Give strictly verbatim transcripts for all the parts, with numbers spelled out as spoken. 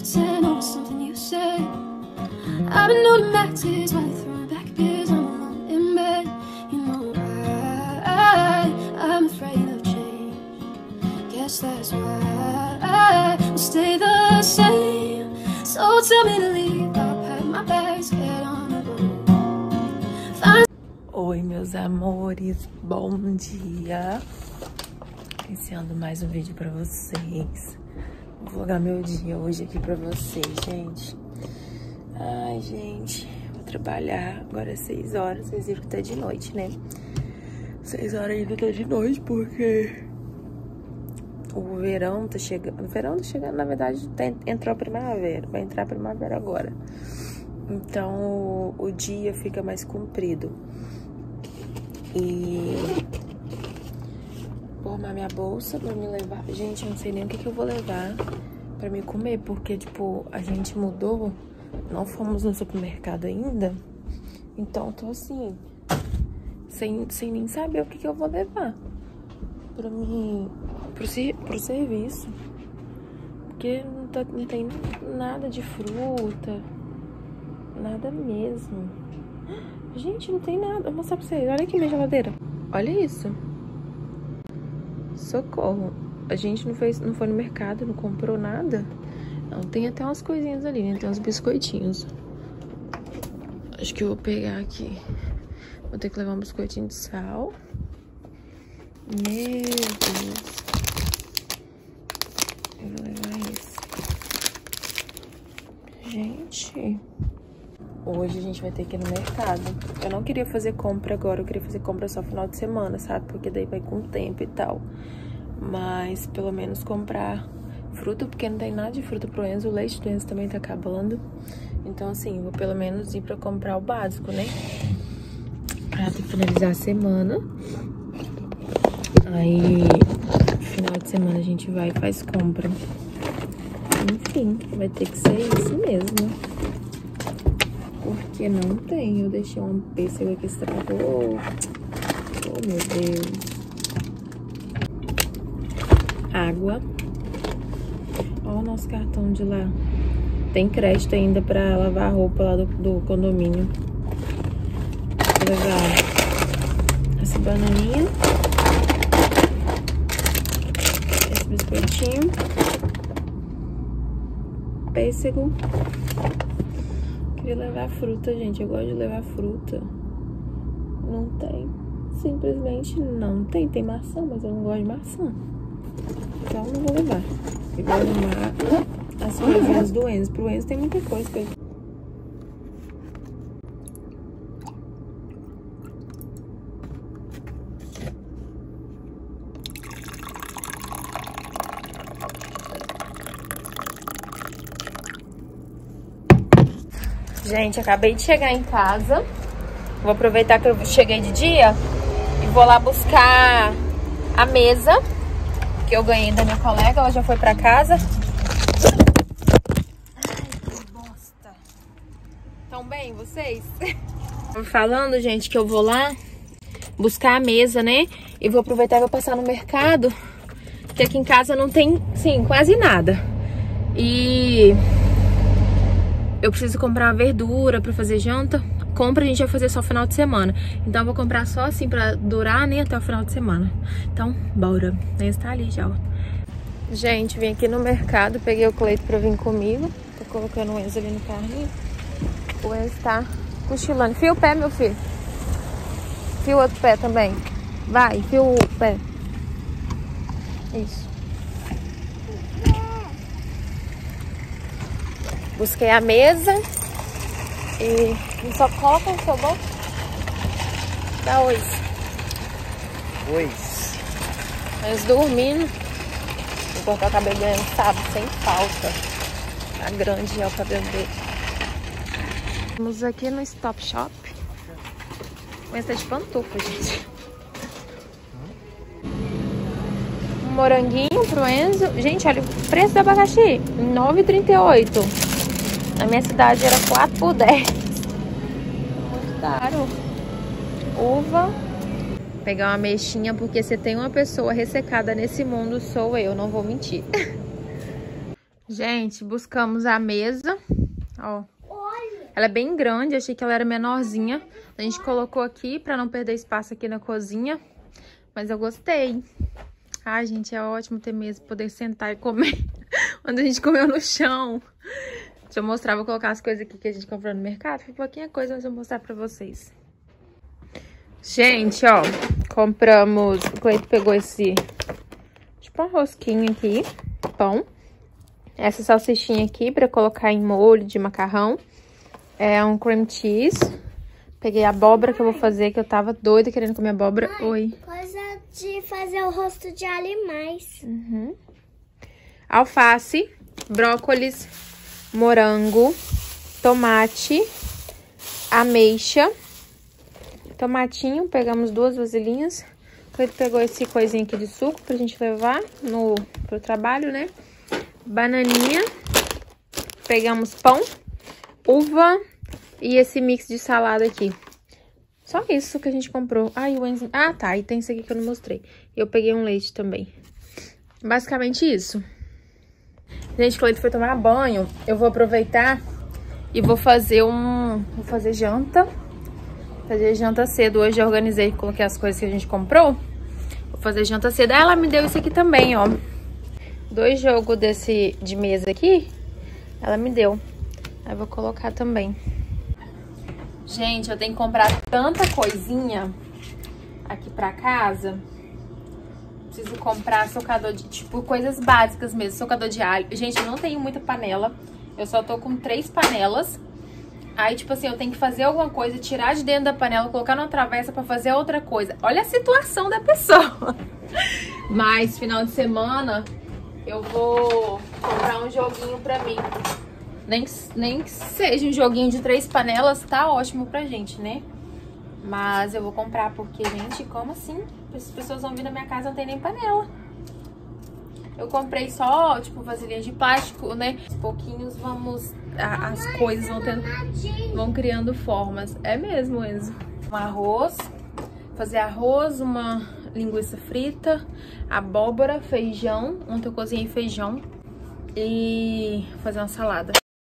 pretend it was something you said. I've been doing matches while you're throwing back beers. I'm alone in bed. You know I, I'm afraid of change. Guess that's why I will stay the same. So tell me to leave. I'll pack my bags, get on the road. Find... Oi, meus amores, bom dia. Iniciando mais um vídeo pra vocês. Vou vlogar meu dia hoje aqui pra vocês, gente. Ai, gente, vou trabalhar. Agora é seis horas, vocês viram que tá de noite, né? seis horas ainda tá de noite porque o verão tá chegando. O verão tá chegando, na verdade, tá, entrou a primavera. Vai entrar a primavera agora. Então, o, o dia fica mais comprido. E vou arrumar minha bolsa pra me levar. Gente, eu não sei nem o que, que eu vou levar pra me comer, porque, tipo, a gente mudou, não fomos no supermercado ainda. Então, tô assim, sem, sem nem saber o que, que eu vou levar pra mim, pro, pro serviço. Porque não, tá, não tem nada de fruta, nada mesmo. Gente, não tem nada. Vou mostrar pra vocês. Olha aqui minha geladeira. Olha isso. Socorro. A gente não, fez, não foi no mercado, não comprou nada. Não, tem até umas coisinhas ali, né? Tem uns biscoitinhos. Acho que eu vou pegar aqui. Vou ter que levar um biscoitinho de sal. Meu Deus. Eu vou levar isso. Gente... Hoje a gente vai ter que ir no mercado. Eu não queria fazer compra agora, eu queria fazer compra só final de semana, sabe? Porque daí vai com tempo e tal. Mas pelo menos comprar fruta, porque não tem nada de fruta pro Enzo. O leite do Enzo também tá acabando. Então assim, vou pelo menos ir pra comprar o básico, né? Pra finalizar a semana. Aí, final de semana a gente vai e faz compra. Enfim, vai ter que ser isso mesmo. Porque não tem. Eu deixei um pêssego aqui estragou. Oh, meu Deus. Água. Olha o nosso cartão de lá. Tem crédito ainda pra lavar a roupa lá do, do condomínio. Vou levar essa bananinha. Esse biscoitinho. Pêssego. Queria levar fruta, gente. Eu gosto de levar fruta. Não tem. Simplesmente não tem. Tem maçã, mas eu não gosto de maçã. Então não vou levar. Eu vou arrumar as coisinhas do Enzo. Pro Enzo tem muita coisa que eu... Gente, acabei de chegar em casa. Vou aproveitar que eu cheguei de dia e vou lá buscar a mesa que eu ganhei da minha colega. Ela já foi pra casa. Ai, que bosta. Tão bem, vocês? Tô falando, gente, que eu vou lá buscar a mesa, né? E vou aproveitar e vou passar no mercado, que aqui em casa não tem, sim, quase nada. E... eu preciso comprar uma verdura pra fazer janta. Compra a gente vai fazer só final de semana. Então eu vou comprar só assim pra durar, né, até o final de semana. Então, bora. O Enzo tá ali já, ó. Gente, vim aqui no mercado. Peguei o Cleito pra vir comigo. Tô colocando o Enzo ali no carrinho. O Enzo tá cochilando. Fia o pé, meu filho. Fia o outro pé também. Vai, fia o pé. Isso. Busquei a mesa e só coloca no seu bolso. Dá oi. Oi. Eles dormindo. Vou cortar o cabelo dele, sabe? Sem falta. Tá grande já o cabelo dele. Estamos aqui no Stop Shop. Mas tá de pantufa, gente. Um moranguinho pro Enzo. Gente, olha o preço do abacaxi. nove reais e trinta e oito centavos. Na minha cidade era quatro por dez. Muito caro. Uva. Pegar uma mexinha, porque se tem uma pessoa ressecada nesse mundo, sou eu, não vou mentir. Gente, buscamos a mesa, ó. Ela é bem grande, achei que ela era menorzinha. A gente colocou aqui pra não perder espaço aqui na cozinha. Mas eu gostei. Ai, gente, é ótimo ter mesa, poder sentar e comer. Quando a gente comeu no chão. Deixa eu mostrar, vou colocar as coisas aqui que a gente comprou no mercado. Foi pouquinha coisa, mas eu vou mostrar pra vocês. Gente, ó, compramos... O Cleito pegou esse... Tipo um rosquinho aqui, pão. Essa salsichinha aqui pra colocar em molho de macarrão. É um cream cheese. Peguei a abóbora que eu vou fazer, que eu tava doida querendo comer abóbora. Mãe, Oi. Coisa de fazer o rosto de animais. Uhum. Alface, brócolis, morango, tomate, ameixa, tomatinho. Pegamos duas vasilhinhas. Ele pegou esse coisinho aqui de suco pra gente levar no, pro trabalho, né? Bananinha. Pegamos pão, uva e esse mix de salada aqui. Só isso que a gente comprou. Ai, o Enzo... Ah, tá. E tem isso aqui que eu não mostrei. Eu peguei um leite também. Basicamente isso. Gente, quando ele foi tomar banho, eu vou aproveitar e vou fazer um... Vou fazer janta. Fazer janta cedo. Hoje eu organizei, coloquei as coisas que a gente comprou. Vou fazer janta cedo. Ah, ela me deu isso aqui também, ó. Dois jogos desse de mesa aqui. Ela me deu. Aí eu vou colocar também. Gente, eu tenho que comprar tanta coisinha aqui pra casa. Preciso comprar socador de... Tipo, coisas básicas mesmo. Socador de alho. Gente, eu não tenho muita panela. Eu só tô com três panelas. Aí, tipo assim, eu tenho que fazer alguma coisa, tirar de dentro da panela, colocar numa travessa pra fazer outra coisa. Olha a situação da pessoa. Mas, final de semana, eu vou comprar um joguinho pra mim. Nem, nem que seja um joguinho de três panelas, tá ótimo pra gente, né? Mas eu vou comprar porque, gente, como assim? As pessoas vão vir na minha casa e não tem nem panela. Eu comprei só, tipo, vasilhinha de plástico, né? Aos pouquinhos vamos... A, as coisas vão tendo... Vão criando formas. É mesmo, Enzo. Um arroz. Fazer arroz, uma linguiça frita, abóbora, feijão. Ontem eu cozinhei feijão. E fazer uma salada.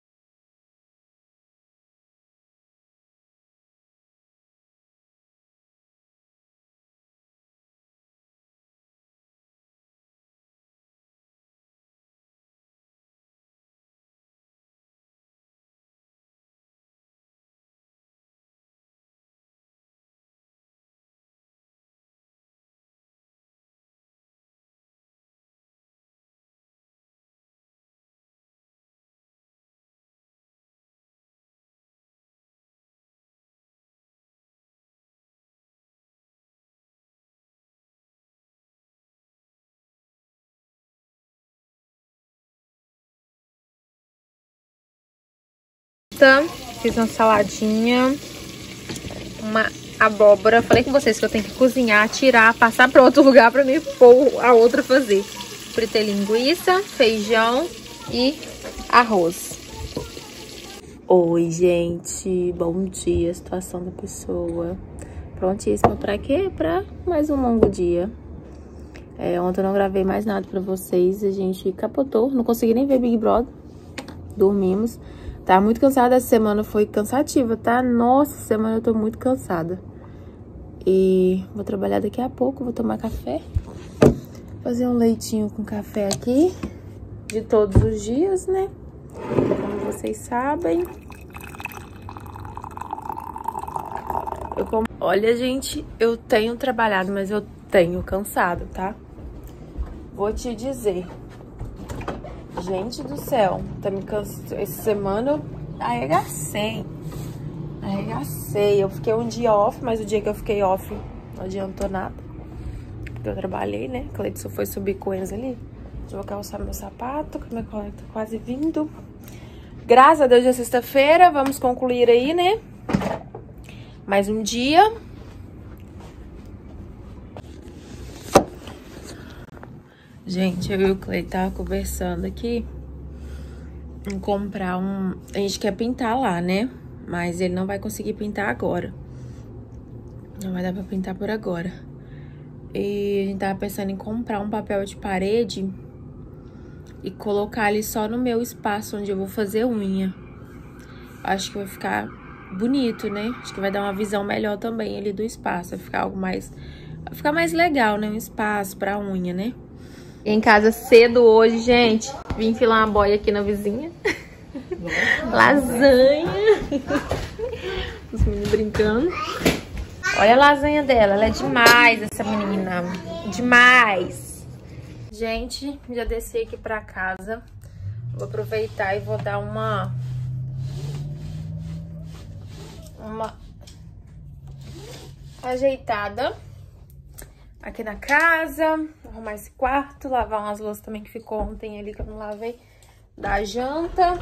Fiz uma saladinha, uma abóbora. Falei com vocês que eu tenho que cozinhar, tirar, passar para outro lugar para me pôr a outra fazer. Fritei linguiça, feijão e arroz. Oi, gente. Bom dia. Situação da pessoa. Prontíssima para quê? Para mais um longo dia. É, ontem eu não gravei mais nada para vocês. A gente capotou. Não consegui nem ver Big Brother. Dormimos. Tá muito cansada, essa semana foi cansativa, tá? Nossa, essa semana eu tô muito cansada. E vou trabalhar daqui a pouco, vou tomar café. Fazer um leitinho com café aqui, de todos os dias, né? Como vocês sabem. Eu com... Olha, gente, eu tenho trabalhado, mas eu tenho cansado, tá? Vou te dizer... Gente do céu, tá me cansando. Essa semana eu arregacei. Arregacei. Eu fiquei um dia off, mas o dia que eu fiquei off não adiantou nada. Porque eu trabalhei, né? Cleidson foi subir com eles ali. Eu vou calçar meu sapato, que meu colega tá quase vindo. Graças a Deus, é sexta-feira. Vamos concluir aí, né? Mais um dia. Gente, eu e o Clay tava conversando aqui em comprar um... A gente quer pintar lá, né? Mas ele não vai conseguir pintar agora. Não vai dar pra pintar por agora. E a gente tava pensando em comprar um papel de parede e colocar ali só no meu espaço onde eu vou fazer unha. Acho que vai ficar bonito, né? Acho que vai dar uma visão melhor também ali do espaço. Vai ficar algo mais... Vai ficar mais legal, né? Um espaço pra unha, né? Em casa cedo hoje, gente. Vim filar uma boia aqui na vizinha. Lasanha. Os meninos brincando. Olha a lasanha dela. Ela é demais, essa menina. Demais. Gente, já desci aqui pra casa. Vou aproveitar e vou dar uma... Uma... ajeitada aqui na casa. Arrumar esse quarto. Lavar umas louças também que ficou ontem ali que eu não lavei. Da janta.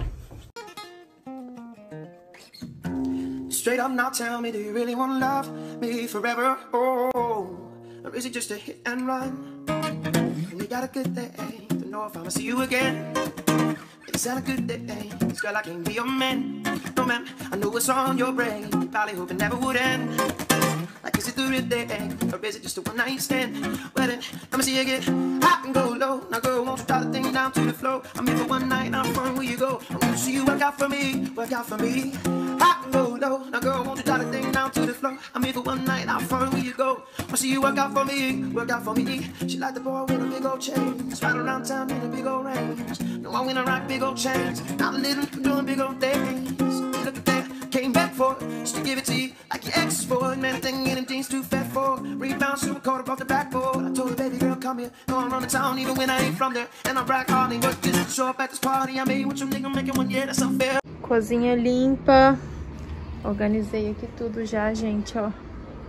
Straight up now, tell me, do you really want to love me forever? Oh, or is it just a hit and run? We got a good day to know if I'ma see you again. It's not a good day, cause girl, I can't be your man. No man, I know what's on your brain. You probably hope it never would end. Like, is it the real day, or is it just a one night stand? Well then, I'ma see you again. I can go low, now girl, won't you drop the thing down to the floor? I'm here for one night, now front where you go. I want to see you work out for me, work out for me. I can go low, now girl, won't you drop the thing down to the floor? I'm here for one night, now front where you go. I want to see you work out for me, work out for me. She like the boy with a big old chain, ride around town in a big old range. No, I wanna rock big old chains, not a little, doing big old things. Look at that. Came back for it, just to give it to you like your ex for it. Man, a thing in them jeans too fat for it. Rebound, super caught off the backboard. I told her, baby girl, come here. Go on around the town, even when I ain't from there. And I brag hardly, but just to show up at this party I made with your nigga, making one, yeah, that's unfair. Cozinha limpa. Organizei aqui tudo já, gente, ó.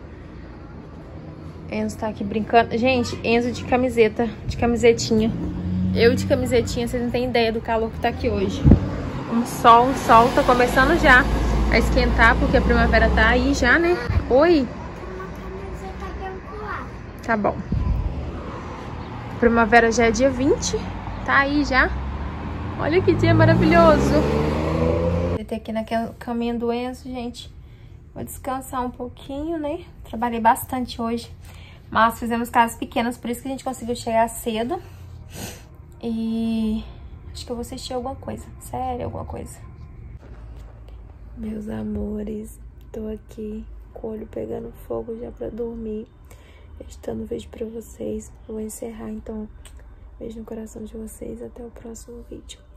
Enzo tá aqui brincando. Gente, Enzo de camiseta, de camisetinha. Eu de camisetinha, vocês não têm ideia do calor que tá aqui hoje. Um sol, um sol, tá começando já a esquentar, porque a primavera tá aí já, né? Oi? Tá bom. Primavera já é dia vinte, tá aí já. Olha que dia maravilhoso. Eu tô aqui na caminha do Enzo, gente. Vou descansar um pouquinho, né? Trabalhei bastante hoje, mas fizemos casas pequenas, por isso que a gente conseguiu chegar cedo. E... acho que eu vou assistir alguma coisa. Sério, alguma coisa. Meus amores, tô aqui com o olho pegando fogo já pra dormir. Editando o vídeo pra vocês. Vou encerrar, então. Beijo no coração de vocês. Até o próximo vídeo.